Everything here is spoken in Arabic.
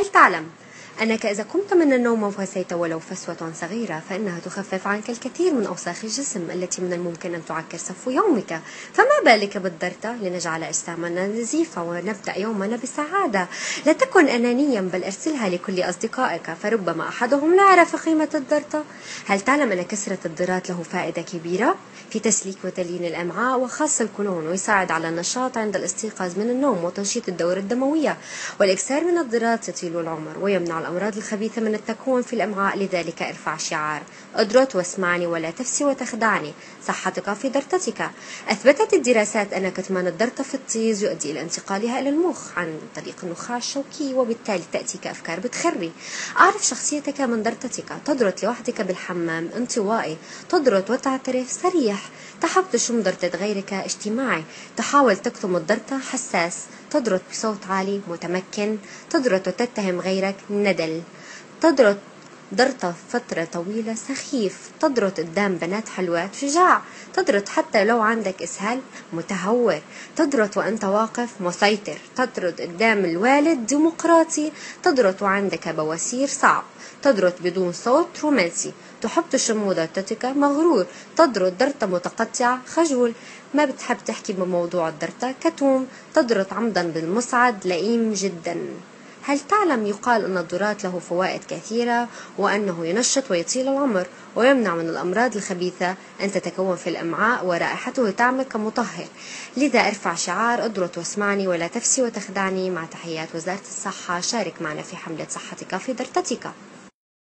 هل تعلم أنك إذا قمت من النوم وفسيت ولو فسوة صغيرة فإنها تخفف عنك الكثير من أوساخ الجسم التي من الممكن أن تعكر صفو يومك؟ فما بالك بالضرطة لنجعل أجسامنا نزيفة ونبدأ يومنا بسعادة. لا تكن أنانيا بل أرسلها لكل أصدقائك فربما أحدهم لا يعرف قيمة الضرطة. هل تعلم أن كسرة الضرات له فائدة كبيرة في تسليك وتليين الأمعاء وخاصة القولون، ويساعد على النشاط عند الاستيقاظ من النوم وتنشيط الدورة الدموية، والإكثار من الضرات يطيل العمر ويمنع الأمراض الخبيثة من التكون في الأمعاء. لذلك ارفع شعار اضرت واسمعني ولا تفسي وتخدعني، صحتك في ضرطتك. أثبتت الدراسات أن كتمان الضرطة في الطيز يؤدي إلى انتقالها إلى المخ عن طريق النخاع الشوكي، وبالتالي تأتيك أفكار بتخري. أعرف شخصيتك من ضرطتك. تضرط لوحدك بالحمام انطوائي، تضرط وتعترف صريح، تحب تشم ضرطة غيرك اجتماعي، تحاول تكتم الضرطة حساس، تضرط بصوت عالي متمكن، تضرط وتتهم غيرك ندل، تضرط ضرطة فترة طويلة سخيف، تضرط قدام بنات حلوات شجاع، تضرط حتى لو عندك إسهال متهور، تضرط وأنت واقف مسيطر، تضرط قدام الوالد ديمقراطي، تضرط وعندك بواسير صعب، تضرط بدون صوت رومانسي، تحب تشم ضرطتك مغرور، تضرط ضرطة متقطعة خجول، ما بتحب تحكي بموضوع الضرطة كتوم، تضرط عمدا بالمصعد لئيم جدا. هل تعلم يقال أن الضرات له فوائد كثيرة، وأنه ينشط ويطيل العمر ويمنع من الأمراض الخبيثة أن تتكون في الأمعاء، ورائحته تعمل كمطهر. لذا ارفع شعار اضرت واسمعني ولا تفسي وتخدعني. مع تحيات وزارة الصحة، شارك معنا في حملة صحتك في ضرطتك.